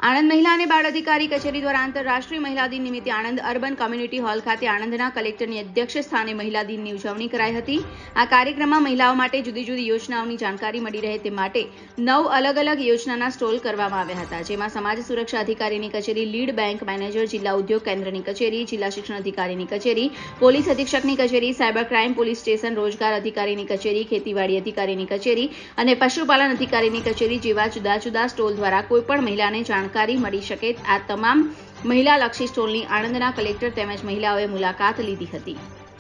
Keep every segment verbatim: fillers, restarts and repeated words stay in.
આણંદ મહિલા અને બાળ અધિકારી કચેરી દ્વારા આંતરરાષ્ટ્રીય મહિલા દિન નિમિત્તે આણંદ અર્બન કોમ્યુનિટી હોલ ખાતે આણંદના કલેક્ટરની અધ્યક્ષ સ્થાને મહિલા દિનની ઉજવણી કરાઈ હતી। આ કાર્યક્રમમાં મહિલાઓ માટે જુદી જુદી યોજનાઓની જાણકારી મળી રહે તે માટે નવ અલગ અલગ યોજનાના સ્ટોલ કરવામાં આવ્યા હતા, જેમાં સમાજ સુરક્ષા અધિકારીની કચેરી, લીડ બેંક મેનેજર, જિલ્લા ઉદ્યોગ કેન્દ્રની કચેરી, જિલ્લા શિક્ષણ અધિકારીની કચેરી, પોલીસ અધિક્ષકની કચેરી, સાયબર ક્રાઇમ પોલીસ સ્ટેશન, રોજગાર અધિકારીની કચેરી, ખેતીવાડી અધિકારીની કચેરી અને પશુપાલન અધિકારીની કચેરી જેવા જુદા જુદા સ્ટોલ દ્વારા કોઈપણ મહિલાને જાણકારી મળી શકે આ તમામ મહિલા લક્ષી સ્ટોલની આણંદના કલેક્ટર તેમજ મહિલાઓએ મુલાકાત લીધી હતી।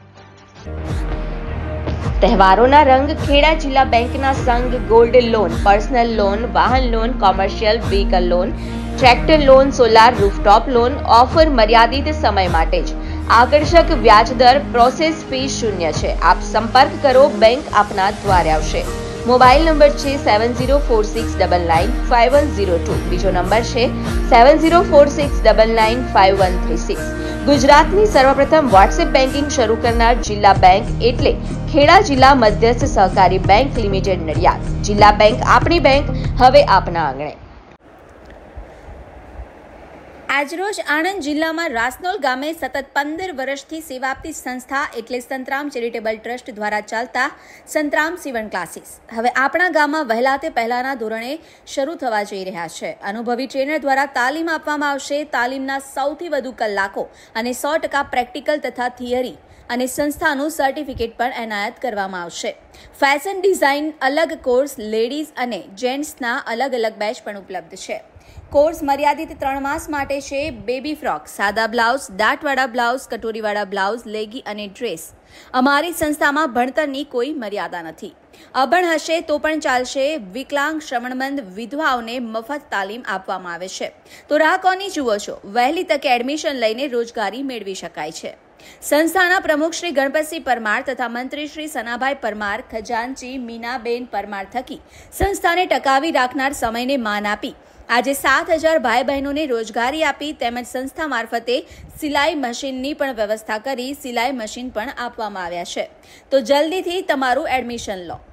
તહેવારોના રંગ ખેડા જિલ્લા બેંકના સંઘ ગોલ્ડ લોન, પર્સનલ લોન, વાહન loan, commercial vehicle loan, tractor loan, solar rooftop loan offer મર્યાદિત સમય માટે જ। આકર્ષક વ્યાજ દર, પ્રોસેસ ફી શૂન્ય છે। આપ સંપર્ક કરો, બેંક આપના દ્વારે આવશે। મોબાઈલ નંબર છે seven zero four six double nine five one zero two, બીજો નંબર છે seven zero four six double nine five one three six. ગુજરાતની સર્વપ્રથમ વોટ્સએપ બેન્કિંગ શરૂ કરનાર જિલ્લા બેંક એટલે ખેડા જિલ્લા મધ્યસ્થ સહકારી બેંક લિમિટેડ નડિયાદ। જિલ્લા બેંક આપણી બેંક, હવે આપના આંગણે। આજરોજ આણંદ જિલ્લામાં રાસનોલ ગામે સતત પંદર વર્ષથી સેવા આપતી સંસ્થા એટલે સંતરામ ચેરિટેબલ ટ્રસ્ટ દ્વારા ચાલતા સંતરામ સીવણ ક્લાસીસ હવે આપણા ગામમાં વહેલા તે પહેલાના ધોરણે શરૂ થવા જઈ રહ્યા છે। અનુભવી ટ્રેનર દ્વારા તાલીમ આપવામાં આવશે। તાલીમના સૌથી વધુ કલાકો અને સો ટકા પ્રેક્ટિકલ તથા થિયરી અને સંસ્થાનું સર્ટિફિકેટ પણ એનાયત કરવામાં આવશે। ફેશન ડિઝાઇન અલગ કોર્સ, લેડીઝ અને જેન્ટ્સના અલગ અલગ બેચ પણ ઉપલબ્ધ છે। કોર્સ મર્યાદિત ત્રણ માસ માટે છે। બેબી ફ્રોક, સાદા બ્લાઉઝ, દાંતવાળા બ્લાઉઝ, કટોરીવાળા બ્લાઉઝ, લેગી અને ડ્રેસ। અમારી સંસ્થામાં ભણતરની કોઈ મર્યાદા નથી। અભણ હશે તો પણ ચાલશે। વિકલાંગ, શ્રવણમંદ, વિધવાઓને મફત તાલીમ આપવામાં આવે છે। તો રાહ કોની જુઓ છો? વહેલી તકે એડમિશન લઈને રોજગારી મેળવી શકાય છે। સંસ્થાના પ્રમુખ શ્રી ગણપતસિંહ પરમાર તથા મંત્રી શ્રી સનાભાઈ પરમાર, ખજાનચી મીનાબેન પરમાર થકી સંસ્થાને ટકાવી રાખનાર સમયને માન આપી આજે સાત હજાર ભાઈ બહેનોને રોજગારી આપી તેમજ સંસ્થા મારફતે સિલાઈ મશીનની પણ વ્યવસ્થા કરી સિલાઈ મશીન પણ આપવામાં આવ્યા છે। તો જલ્દીથી તમારું એડમિશન લો।